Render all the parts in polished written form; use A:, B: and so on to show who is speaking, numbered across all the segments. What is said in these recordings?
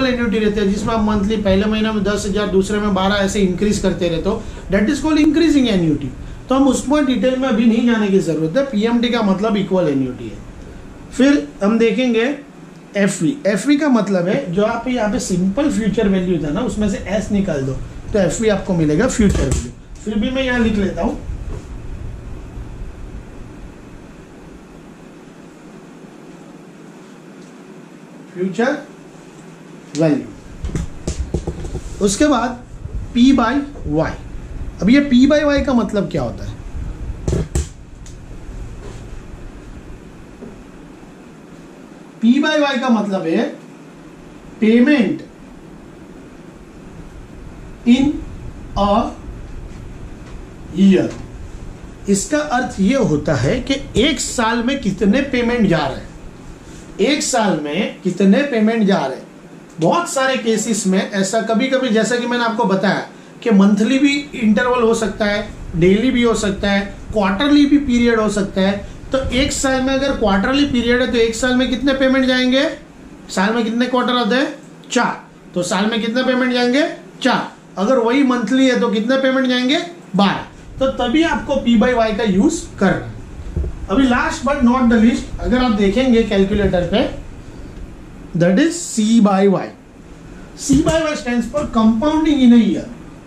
A: Equal annuity रहते हैं, जिसमें आप मंथली पहले महीना में 10,000, दूसरे में 12, ऐसे इंक्रीज करते रहते हो, that is called increasing annuity. तो हम उसमें डिटेल में अभी नहीं जाने की जरूरत है। पीएमटी का मतलब इक्वल एन्युटी है। फिर हम देखेंगे एफवी। एफवी का मतलब है जो आप यहाँ पे सिंपल फ्यूचर वैल्यू था ना, उसमें से एस निकाल दो तो एफवी आपको मिलेगा फ्यूचर वैल्यू। फिर भी मैं यहाँ लिख लेता हूँ फ्यूचर वैल्यू। उसके बाद P बाई वाई। अब ये P बाई वाई का मतलब क्या होता है? P बाई वाई का मतलब है पेमेंट इन अ ईयर। इसका अर्थ ये होता है कि एक साल में कितने पेमेंट जा रहे हैं, एक साल में कितने पेमेंट जा रहे हैं। बहुत सारे केसेस में ऐसा कभी कभी, जैसा कि मैंने आपको बताया कि मंथली भी इंटरवल हो सकता है, डेली भी हो सकता है, क्वार्टरली भी पीरियड हो सकता है। तो एक साल में अगर क्वार्टरली पीरियड है तो एक साल में कितने पेमेंट जाएंगे? साल में कितने क्वार्टर आते हैं? 4। तो साल में कितने पेमेंट जाएंगे? 4। अगर वही मंथली है तो कितने पेमेंट जाएंगे? 12। तो तभी आपको P बाई वाई का यूज करना है। अभी last but not the least, अगर आप देखेंगे कैलकुलेटर पे, that is C by Y. C by Y stands for compounding in a year.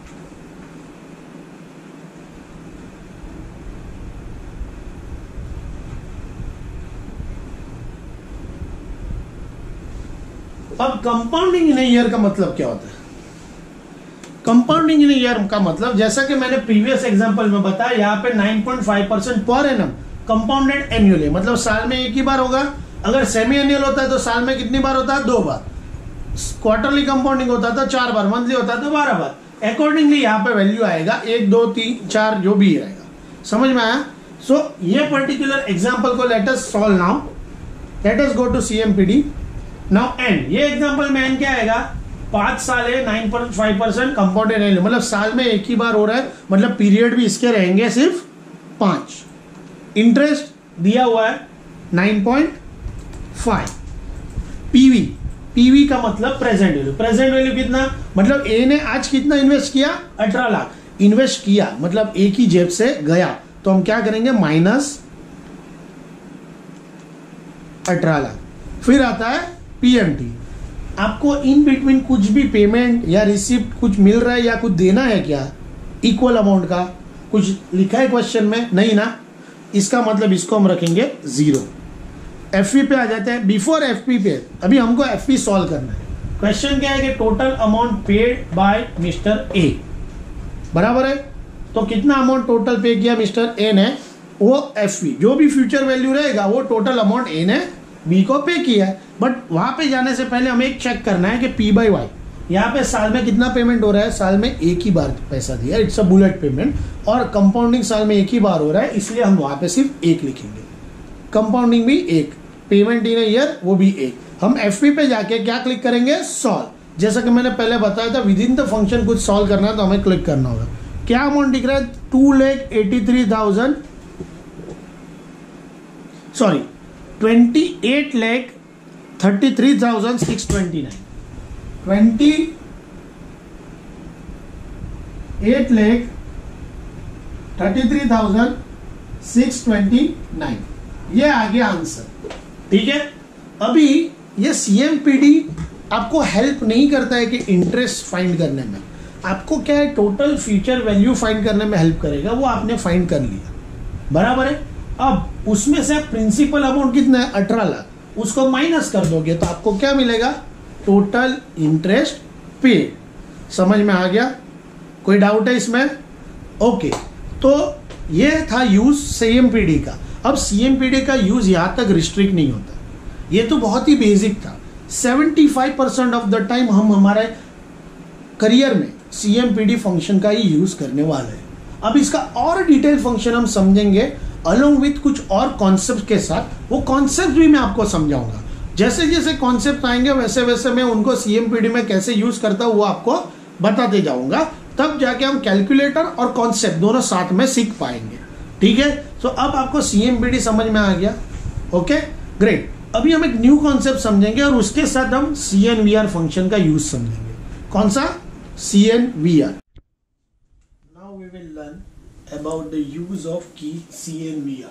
A: अब कंपाउंडिंग इन अ ईयर का मतलब क्या होता है? कंपाउंडिंग इन अ ईयर का मतलब, जैसा कि मैंने प्रीवियस एग्जांपल में बताया, यहाँ पे 9.5% पर एनम कंपाउंडेड एनुअली, मतलब साल में एक ही बार होगा। अगर सेमी एनुअल होता है तो साल में कितनी बार होता है? 2 बार। क्वार्टरली कंपाउंडिंग होता है तो 4 बार, मंथली होता है तो 12 बार। अकॉर्डिंगली यहाँ पे वैल्यू आएगा 1, 2, 3, 4 जो भी रहेगा। समझ में आया? सो ये पर्टिकुलर एग्जाम्पल को let us solve now. Let us go to CMPD now. N, ये एग्जाम्पल में एन क्या आएगा? 5 साल है, 9.5% कंपाउंडेड एनुअल, मतलब साल में एक ही बार हो रहा है, मतलब पीरियड भी इसके रहेंगे सिर्फ 5। इंटरेस्ट दिया हुआ है 9.5। पीवी, पीवी का मतलब प्रेजेंट वैल्यू। प्रेजेंट वैल्यू कितना? मतलब ए ने आज कितना इन्वेस्ट किया? 18 लाख इन्वेस्ट किया, मतलब एक ही जेब से गया, तो हम क्या करेंगे? माइनस 18 लाख। फिर आता है पीएमटी। आपको इन बिटवीन कुछ भी पेमेंट या रिसिप्ट कुछ मिल रहा है या कुछ देना है क्या? इक्वल अमाउंट का कुछ लिखा है क्वेश्चन में? नहीं ना। इसका मतलब इसको हम रखेंगे 0। एफपी पे आ जाते हैं। बिफोर एफपी पे अभी हमको एफपी सॉल्व करना है। क्वेश्चन क्या है कि total amount paid by mister A, बराबर है। तो कितना अमाउंट टोटल पे किया मिस्टर ए ने, वो एफपी, जो भी फ्यूचर वैल्यू रहेगा वो टोटल अमाउंट ए ने बी को पे किया है। बट वहां पे जाने से पहले हमें एक चेक करना है कि P बाई वाई, यहाँ पे साल में कितना पेमेंट हो रहा है? साल में एक ही बार पैसा दिया, इट्स अ बुलेट पेमेंट, और कंपाउंडिंग साल में एक ही बार हो रहा है, इसलिए हम वहां पे सिर्फ 1 लिखेंगे। कंपाउंडिंग भी 1, पेमेंट इन अ ईयर वो भी 1। हम एफपी पे जाके क्या क्लिक करेंगे? सॉल्व। जैसा कि मैंने पहले बताया था, विद इन द फंक्शन कुछ सॉल्व करना है तो हमें क्लिक करना होगा। क्या अमाउंट दिख रहा है? 2,83,000, सॉरी 28,33,629। 28,33,629, ये आ गया आंसर। ठीक है। अभी ये CMPD आपको हेल्प नहीं करता है कि इंटरेस्ट फाइंड करने में, आपको क्या है? टोटल फ्यूचर वैल्यू फाइंड करने में हेल्प करेगा। वो आपने फाइंड कर लिया, बराबर है। अब उसमें से प्रिंसिपल अमाउंट कितना है? 18 लाख, उसको माइनस कर दोगे तो आपको क्या मिलेगा? Total interest paid. समझ में आ गया? कोई डाउट है इसमें? ओके, तो ये था यूज CMPD का। अब CMPD का यूज यहां तक रिस्ट्रिक्ट नहीं होता, ये तो बहुत ही बेसिक था। 75% ऑफ द टाइम हम हमारे करियर में CMPD फंक्शन का ही यूज करने वाले हैं। अब इसका और डिटेल फंक्शन हम समझेंगे अलोंग विथ कुछ और कॉन्सेप्ट के साथ। वो कॉन्सेप्ट भी मैं आपको समझाऊंगा। जैसे जैसे कॉन्सेप्ट आएंगे वैसे वैसे मैं उनको CMPD में कैसे यूज करता हूं वो आपको बताते जाऊंगा। तब जाके हम कैलकुलेटर और कॉन्सेप्ट दोनों साथ में सीख पाएंगे। ठीक है। तो अब आपको CMPD समझ में आ गया। Okay, great. अभी हम एक न्यू कॉन्सेप्ट समझेंगे और उसके साथ हम CNVR फंक्शन का यूज समझेंगे। कौन सा? CNVR। Now we will learn about the use of key CNVR।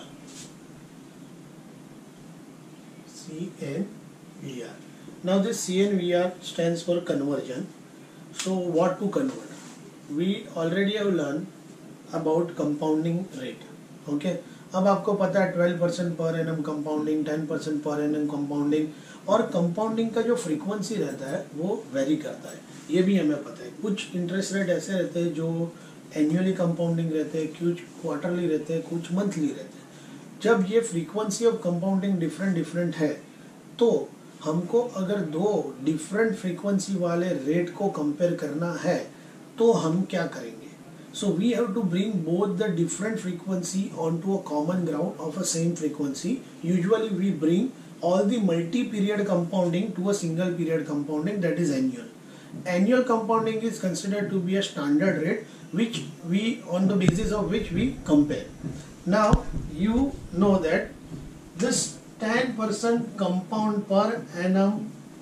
A: CNVR. Now this CNVR stands for conversion. So what to convert? We already have learned about compounding rate. Okay. अब आपको पता है 12% per annum compounding, 10% पर annum compounding, और compounding का जो frequency रहता है वो वेरी करता है, ये भी हमें पता है। कुछ इंटरेस्ट रेट ऐसे रहते हैं जो एनुअली कंपाउंडिंग रहते हैं, कुछ क्वार्टरली रहते हैं, कुछ मंथली रहते हैं। जब ये फ्रीक्वेंसी ऑफ कंपाउंडिंग डिफरेंट है तो हमको अगर दो डिफरेंट फ्रीक्वेंसी वाले रेट को कंपेयर करना है तो हम क्या करेंगे? So we have to bring both the different frequency onto a common ground of a same frequency. Usually we bring all the multi-period compounding to a single period compounding, that is annual. Annual compounding is considered to be a standard rate which we, on the basis of which we compare. Now you know that this 10% compound per annum,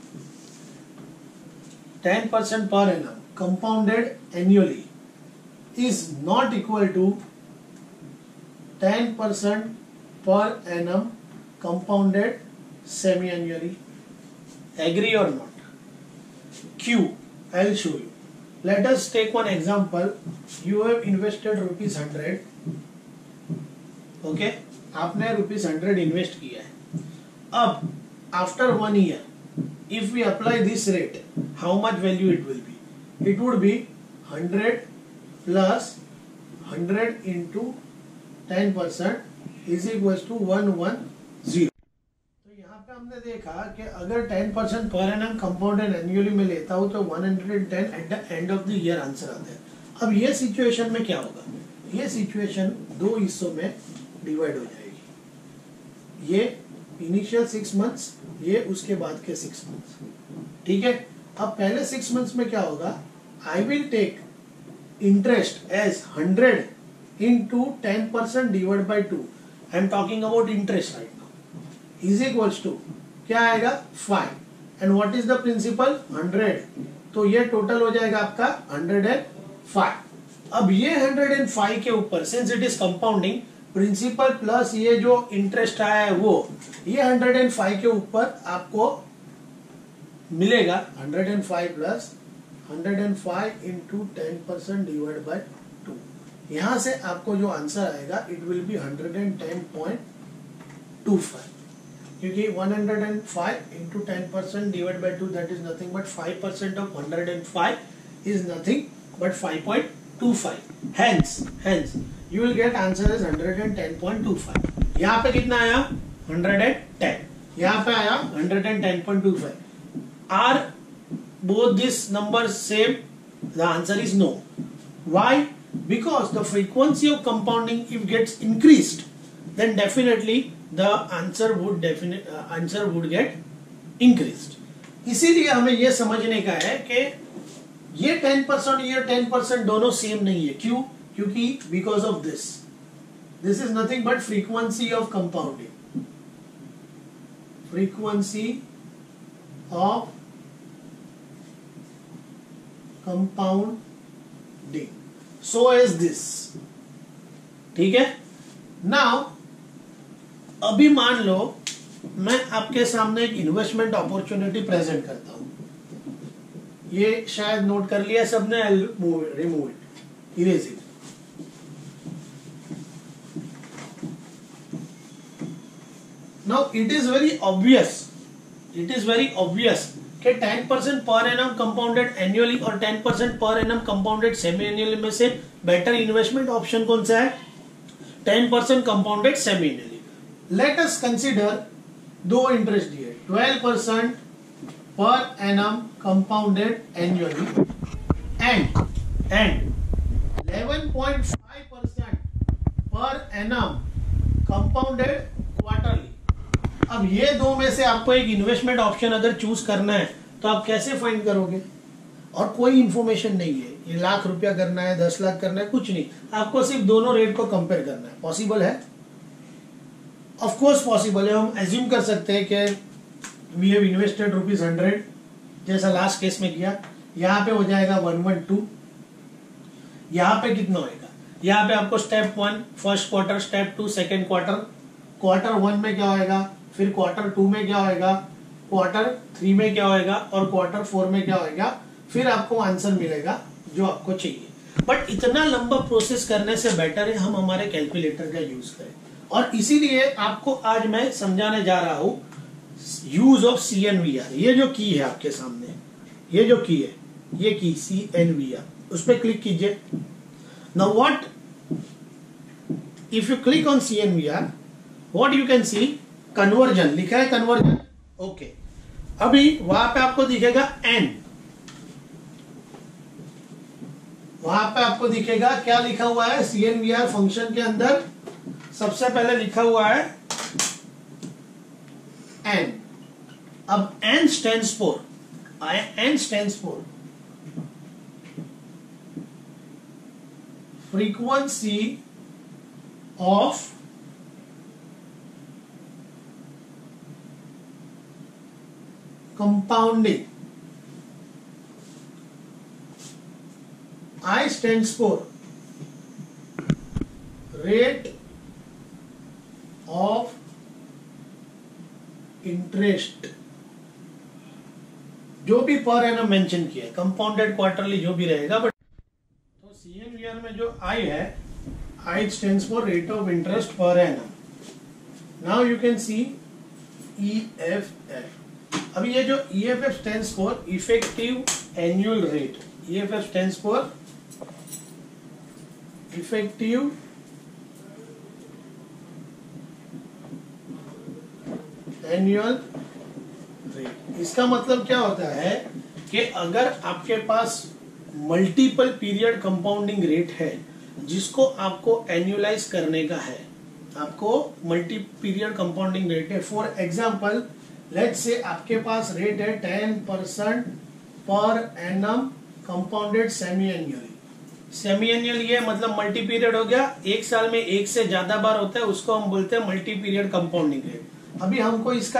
A: 10% per annum compounded annually is not equal to 10% per annum compounded semi-annually. Agree or not? Q. I'll show you. Let us take one example. You have invested ₹100. Okay? आपने ₹100 invest किया है। अब after 1 year, if we apply this rate, how much value it will be? It would be 100 plus 100 into 10% is equals to 110. हमने देखा कि अगर 10% पर annum compounded annually में लेता हूं तो 110 at the end of the year answer आता है। अब ये सिचुएशन में क्या होगा? ये सिचुएशन दो हिस्सों में डिवाइड हो जाएगी। ये इनिशियल 6 मंथ्स, ये उसके बाद के 6 मंथ्स। ठीक है। अब पहले 6 मंथ्स में क्या होगा? I will take interest as 100 into 10% divided by 2. I am talking about interest right now. Is equals to क्या आएगा? 5। And what is the principal? 100। तो ये टोटल हो जाएगा आपका 105। अब ये 105 के ऊपर since it is compounding, principal plus ये जो इंटरेस्ट आया है वो, ये 105 के ऊपर आपको मिलेगा 105 प्लस 105 इंटू 10% डिवाइड बाय 2। यहां से आपको जो आंसर आएगा इट विल बी 110.25, क्योंकि 105 into 10% divided by 2, that is nothing but 5% of 105 is nothing but 5.25. Hence you will get answer is 110.25. यहाँ पे कितना आया? 110. यहाँ पे आया 110.25. Are both these numbers same? The answer is no. Why? Because the frequency of compounding if gets increased, then definitely the answer would get increased. इसीलिए हमें यह समझने का है कि ये 10% ये 10% दोनों सेम नहीं है। क्यों? क्योंकि because of this is nothing but frequency of compounding. Frequency of compounding. So is this. ठीक है? Now अभी मान लो मैं आपके सामने एक इन्वेस्टमेंट अपॉर्चुनिटी प्रेजेंट करता हूं। ये शायद नोट कर लिया सबने। Remove it, erase it. Now it is very obvious कि 10% पर एनम कंपाउंडेड एनुअली और 10% पर एनम कंपाउंडेड सेमी एनुअली में से बेटर इन्वेस्टमेंट ऑप्शन कौन सा है? 10% compounded semi annually. Let us consider दो इंटरेस्ट दिए, 12% पर एनम कंपाउंडेड एनुअली एंड 11.5% पर एनम कंपाउंडेड क्वार्टरली। अब ये दो में से आपको एक इन्वेस्टमेंट ऑप्शन अगर चूज करना है तो आप कैसे फाइंड करोगे? और कोई इंफॉर्मेशन नहीं है, ये लाख रुपया करना है, 10 लाख करना है, कुछ नहीं। आपको सिर्फ दोनों रेट को कंपेयर करना है। पॉसिबल है? ऑफ कोर्स पॉसिबल है। हम एज्यूम कर सकते हैं कि वी हैव इन्वेस्टेड ₹100 जैसा लास्ट केस में किया, यहाँ पे हो जाएगा 112। यहाँ पे कितना होएगा, यहाँ पे आपको step 1 first quarter, step 2 second quarter, quarter 1 में क्या होएगा, फिर क्वार्टर 2 में क्या होएगा, क्वार्टर 3 में क्या होएगा और क्वार्टर 4 में क्या होएगा, फिर आपको आंसर मिलेगा जो आपको चाहिए। बट इतना लंबा प्रोसेस करने से बेटर है हम हमारे कैलकुलेटर का यूज करें, और इसीलिए आपको आज मैं समझाने जा रहा हूं यूज ऑफ CNVR। ये जो की है आपके सामने, ये जो की है, ये की CNVR, उस पर क्लिक कीजिए। Now what if you click on CNVR, what you can see, conversion लिखा है, कन्वर्जन, ओके। अभी वहां पे आपको दिखेगा N, वहां पे आपको दिखेगा क्या लिखा हुआ है CNVR फंक्शन के अंदर, सबसे पहले लिखा हुआ है N। अब N stands for, N stands for frequency of compounding, I stands for rate of interest, जो भी पर एनम मेंशन किया है, कंपाउंडेड क्वार्टरली जो भी रहेगा। बट तो CNVR में जो I है, I stands for rate of interest per annum। Now you can see EFF। अब ये जो EFF stands for effective annual rate, EFF stands for effective annual rate. इसका मतलब क्या होता है कि अगर आपके पास मल्टीपल पीरियड कंपाउंडिंग रेट है जिसको आपको एनुअलाइज करने का है, आपको मल्टी पीरियड कंपाउंडिंग रेट है, फॉर एग्जांपल लेट्स से आपके पास रेट है 10% पर annum compounded semi annually. Semi annual ये मतलब मल्टी पीरियड हो गया, एक साल में एक से ज्यादा बार होता है, उसको हम बोलते हैं मल्टी पीरियड कंपाउंडिंग रेट। अभी हमको इसका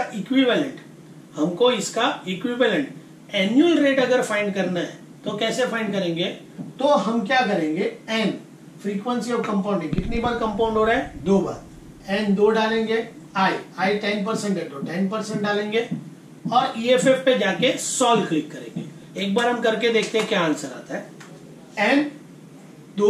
A: इक्विवेलेंट एनुअल रेट अगर फाइंड करना है तो कैसे फाइंड करेंगे, तो हम क्या करेंगे, N फ्रीक्वेंसी ऑफ कंपाउंडिंग, कितनी बार कंपाउंड हो रहा है, 2 बार, N 2 डालेंगे, I 10% है तो 10% डालेंगे, और EFF पे जाके सॉल्व क्लिक करेंगे। एक बार हम करके देखते हैं क्या आंसर आता है। N 2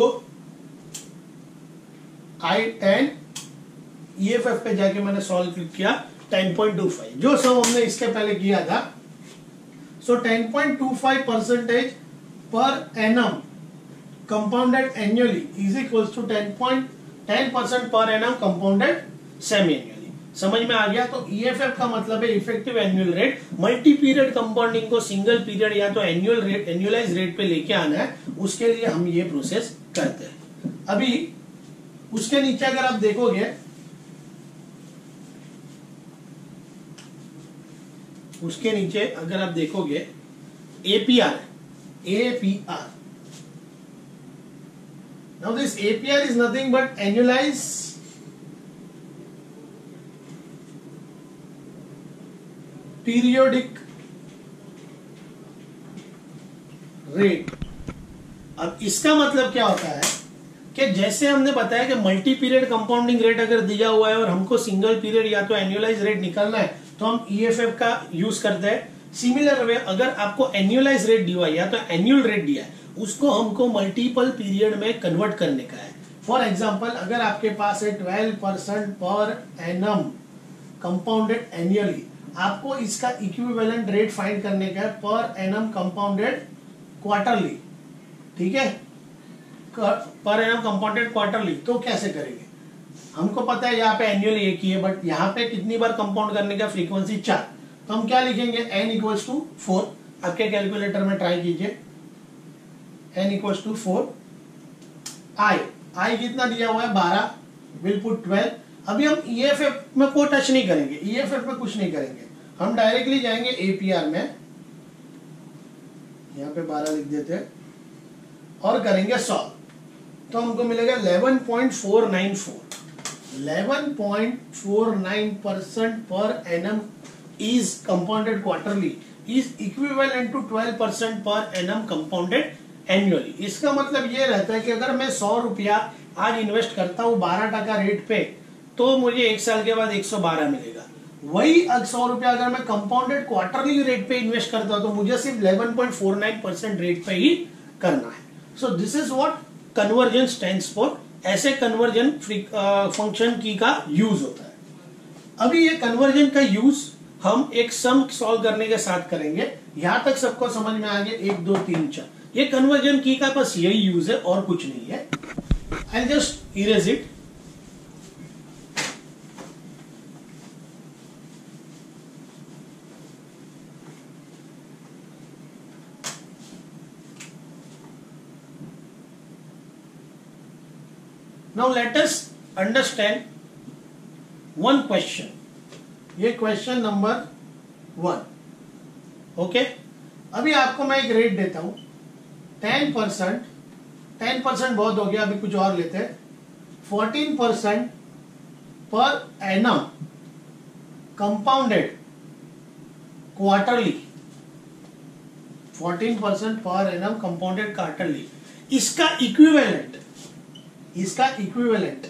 A: I 10, EFF पे जाके मैंने सॉल्व क्लिक किया 10.25, जो सब हमने इसके पहले किया था। सो 10.25% पर annum compounded annually is equals to 10% पर एनम कंपाउंडेड सेमी एनुअली। समझ में आ गया? तो EFF का मतलब है effective annual rate. Multi period compounding को सिंगल पीरियड या तो एनुअल रेट, एनुअलाइज रेट पे लेके आना है, उसके लिए हम ये प्रोसेस करते हैं। अभी उसके नीचे अगर आप देखोगे, उसके नीचे अगर आप देखोगे APR, now this APR is nothing but annualized periodic rate। अब इसका मतलब क्या होता है कि जैसे हमने बताया कि मल्टी पीरियड कंपाउंडिंग रेट अगर दिया हुआ है और हमको सिंगल पीरियड या तो एनुअलाइज रेट निकालना है तो हम EFF का यूज करते हैं। सिमिलर वे अगर आपको एनुअलाइज रेट दिया या तो एनुअल रेट दिया है, उसको हमको मल्टीपल पीरियड में कन्वर्ट करने का है। फॉर एग्जांपल अगर आपके पास है 12% पर एनम कंपाउंडेड एनुअली, आपको इसका इक्विवेलेंट रेट फाइंड करने का है पर एनम कंपाउंडेड क्वार्टरली। ठीक है, पर एनम कंपाउंडेड क्वार्टरली। तो कैसे करेंगे, हमको पता है यहाँ पे एनुअल एक ही है, बट यहाँ पे कितनी बार कंपाउंड करने का, फ्रीक्वेंसी 4। तो हम क्या लिखेंगे, n इक्वल्स टू 4। आपके कैलकुलेटर में ट्राई कीजिए, n इक्वल्स टू 4। I कितना दिया हुआ है, 12, विल पुट 12। अभी हम EFF में कोई टच नहीं करेंगे, EFF में कुछ नहीं करेंगे, हम डायरेक्टली जाएंगे APR में, यहाँ पे 12 लिख देते हैं और करेंगे सॉल्व। तो हमको मिलेगा 11.494 11.49% per annum is compounded quarterly is equivalent to 12% per annum compounded annually। इसका मतलब ये रहता है कि अगर मैं 100 रुपया आज इन्वेस्ट करता हूँ 12% रेट पे, तो मुझे एक साल के बाद 112 मिलेगा। वही 100 रुपया अगर मैं कंपाउंडेड क्वार्टरली रेट पे इन्वेस्ट करता हूँ तो मुझे सिर्फ 11.49% रेट पे ही करना है। So this is what conversion stands for. ऐसे कन्वर्जन फंक्शन की का यूज होता है। अभी ये कन्वर्जन का यूज हम एक सम सॉल्व करने के साथ करेंगे। यहां तक सबको समझ में आ गया? 1 2 3 4 ये कन्वर्जन की का बस यही यूज है और कुछ नहीं है। I just erase it. Now let us understand one question. ये क्वेश्चन नंबर 1। ओके, अभी आपको मैं एक रेट देता हूं 10%। 10% बहुत हो गया, अभी कुछ और लेते हैं। 14% per annum compounded quarterly. 14% per annum compounded quarterly. इसका equivalent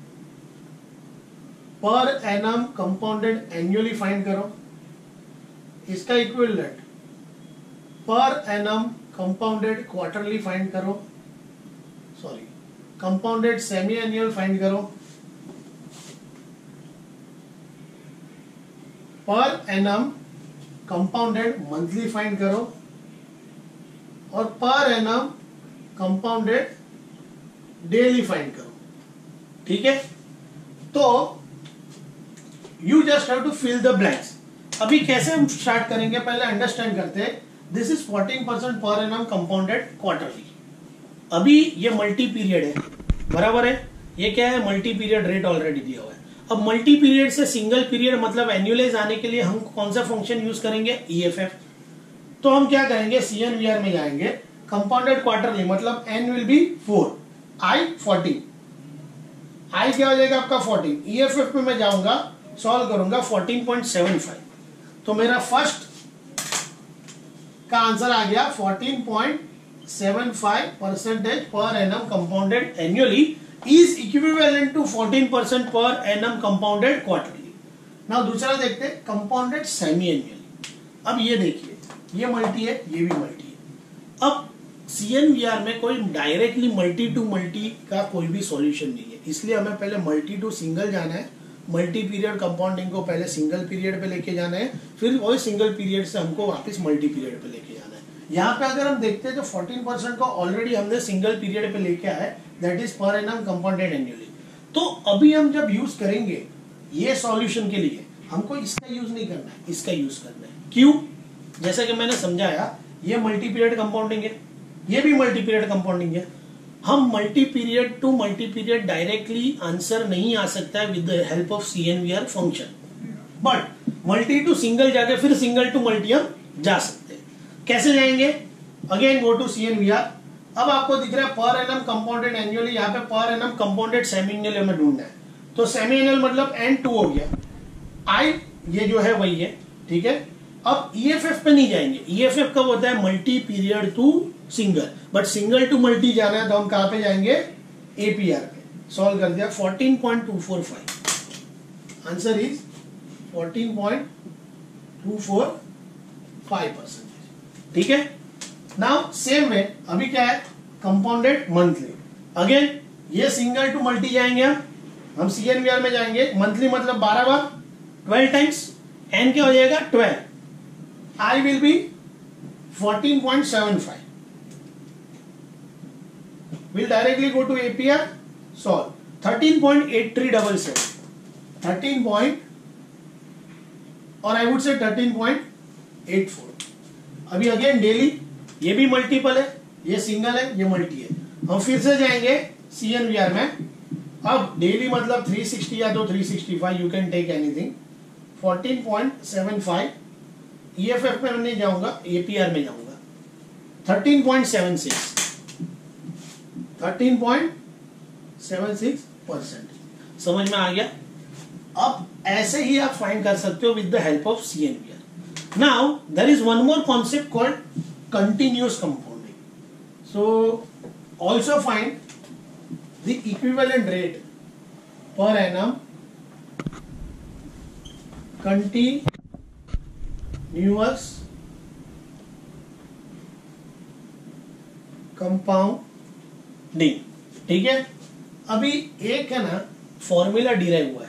A: per annum compounded annually find करो। इसका equivalent per annum compounded quarterly find करो। Sorry, compounded semi annual find करो। Per annum compounded monthly find करो और पर एनम कंपाउंडेड डेली फाइंड करो। ठीक है, तो you just have to fill the blanks. अभी कैसे हम स्टार्ट करेंगे, पहले अंडरस्टैंड करते हैं। This is 14% per annum compounded quarterly. अभी ये मल्टी पीरियड है, बराबर है। ये क्या है? मल्टी पीरियड रेट ऑलरेडी दिया हुआ है। अब मल्टी पीरियड से सिंगल पीरियड मतलब एनुअलाइज आने के लिए हम कौन सा फंक्शन यूज करेंगे? EFF। तो हम क्या करेंगे? CNVR में जाएंगे। कंपाउंडेड क्वार्टरली मतलब N will be 4, I 14। I क्या हो जाएगा आपका 14। EFF में मैं जाऊंगा, सॉल्व करूंगा 14.75। तो मेरा फर्स्ट का आंसर आ गया 14.75% per annum compounded annually is equivalent to 14% per annum compounded quarterly. Now दूसरा देखते हैं, कंपाउंडेड सेमी एनुअली। अब ये देखिए, ये मल्टी है, ये भी मल्टी है। अब CNVR में कोई डायरेक्टली मल्टी टू मल्टी का कोई भी सॉल्यूशन नहीं है, इसलिए हमें पहले मल्टी टू सिंगल जाना है। मल्टी पीरियड कंपाउंडिंग को पहले सिंगल पीरियड पे लेके जाना है, फिर वही सिंगल पीरियड से हमको वापस मल्टी पीरियड पे लेके जाना है। यहाँ पे अगर हम देखते हैं तो 14% को ऑलरेडी हमने सिंगल पीरियड पे लेके आया है, that is per annum compounded annually. तो अभी हम जब यूज करेंगे ये सॉल्यूशन के लिए, हमको इसका यूज नहीं करना है, इसका यूज करना है। क्यों? जैसा कि मैंने समझाया, ये मल्टी पीरियड कंपाउंडिंग है, ये भी मल्टी पीरियड कंपाउंडिंग है। हम multi period to multi period directly answer नहीं आ सकता है with the help of CNVR function, but multi to single जाके फिर सिंगल टू मल्टी हम जा सकते हैं। कैसे जाएंगे? Again go to CNVR। अब आपको दिख रहा है पर एनम कंपाउंडेड एनुअली, यहाँ पे पर एनम कंपाउंडेड सेमी एनुअल हमें ढूंढना है। तो सेमी एनुअल मतलब N2 हो गया, I ये जो है वही है। ठीक है, अब EFF पे नहीं जाएंगे। EFF कब होता है? Multi period to single, but single to multi जाना है तो हम कहां पे जाएंगे? APR पे। सॉल्व कर दिया, 14.245। Answer is 14.245%। ठीक है, नाउ सेम वे अभी क्या है? Compounded monthly. अगेन ये सिंगल टू मल्टी जाएंगे, हम CNVR में जाएंगे। मंथली मतलब 12 बार, 12 टाइम्स। N क्या हो जाएगा? 12। I will be 14.75. We'll directly go to APR, solve 13.8377, 13 और I would say 13.84। अभी अगेन डेली, ये भी मल्टीपल है, ये सिंगल है, ये मल्टी है। हम फिर से जाएंगे CNVR में। अब डेली मतलब 360 या तो 365, you can take anything. 14.75। EFF में मैं नहीं जाऊंगा, APR में जाऊंगा। 13.76, 13.76%। समझ में आ गया? अब ऐसे ही आप फाइंड कर सकते हो with the help of CNVR. Now there is one more concept called continuous compounding. So also find the equivalent rate per annum continuous compounding. ठीक है, अभी एक है ना फॉर्मूला डिराइव हुआ है.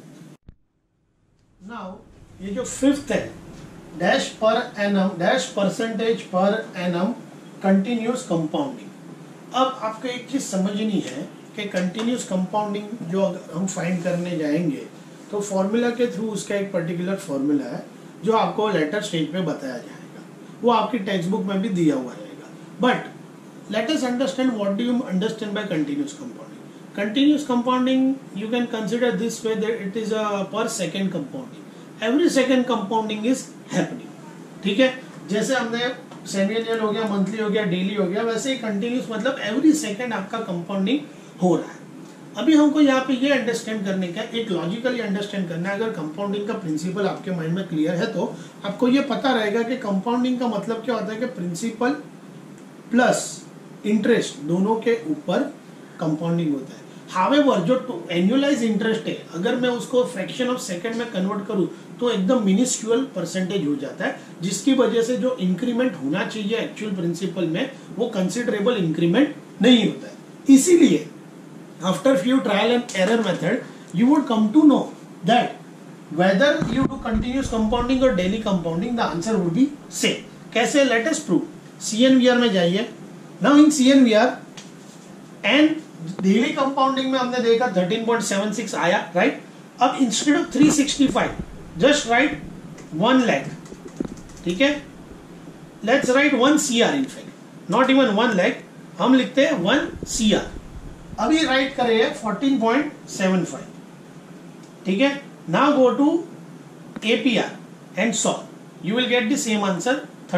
A: नाउ ये जो फिफ्थ है dash per annum dash percentage per annum continuous compounding. अब आपको एक चीज समझनी है कि कंटिन्यूअस कंपाउंडिंग जो हम फाइंड करने जाएंगे तो फॉर्मूला के थ्रू उसका एक पर्टिकुलर फॉर्मूला है जो आपको लेटर स्टेज पे बताया जाएगा. वो आपकी टेक्स्ट बुक में भी दिया हुआ रहेगा. But let us understand what do you understand by continuous compounding. Continuous compounding you can consider this way that it is a per second compounding. Every second compounding is happening. ठीक है, जैसे हमने सेमिएनुअल हो गया, मंथली हो गया, daily हो गया, वैसे ही कंटिन्यूस मतलब एवरी सेकेंड आपका कंपाउंडिंग हो रहा है. अभी हमको यहाँ पे ये अंडरस्टैंड करने का, एक लॉजिकली अंडरस्टैंड करना है. अगर कंपाउंडिंग का प्रिंसिपल आपके माइंड में क्लियर है तो आपको ये पता रहेगा कि कंपाउंडिंग का मतलब क्या होता है कि प्रिंसिपल प्लस इंटरेस्ट दोनों के ऊपर कंपाउंडिंग होता है. हावेवर जो एनुअलाइज इंटरेस्ट है अगर मैं उसको फ्रैक्शन ऑफ सेकंड में कन्वर्ट करूं तो एकदम मिनिस्क्यूअल परसेंटेज हो जाता है, जिसकी वजह से जो इंक्रीमेंट होना चाहिए एक्चुअल प्रिंसिपल में वो कंसिडरेबल इंक्रीमेंट नहीं होता है. इसीलिए after few trial and error method you would come to know that whether you do continuous compounding और daily compounding the answer would be same. कैसे? Let us prove. CNVR में जाइए. Now in CNVR and daily compounding में हमने देखा 13.76 आया, right? अब instead of 365 just write 1 lakh. ठीक है, let's write 1 CR in fact, not even 1 lakh, हम लिखते हैं 1 CR. अभी राइट करें 14.75. ठीक है, now go to APR and solve. You will get the same answer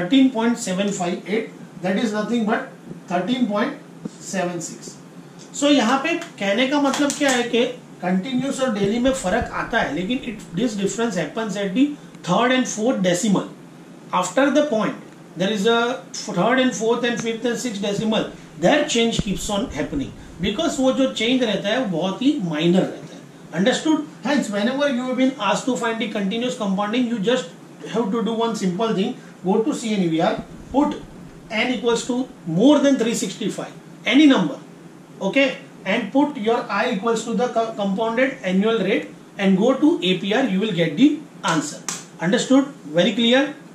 A: 13.758. That is nothing but 13.76. सो यहाँ पे कहने का मतलब क्या है कि कंटिन्यूस और डेली में फर्क आता है, लेकिन this difference happens at the third and fourth decimal. After the point there is a third and fourth and fifth and sixth decimal, there change keeps on happening because वो जो change रहता है वो बहुत ही माइनर रहता है. Understood? Hence whenever you have been asked to find the continuous compounding, you just have to do one simple thing. Go to CNVR, put n equals to more than 365, any number, okay, and put your I equals to the compounded annual rate and go to APR, you will get the answer. Understood? Very clear?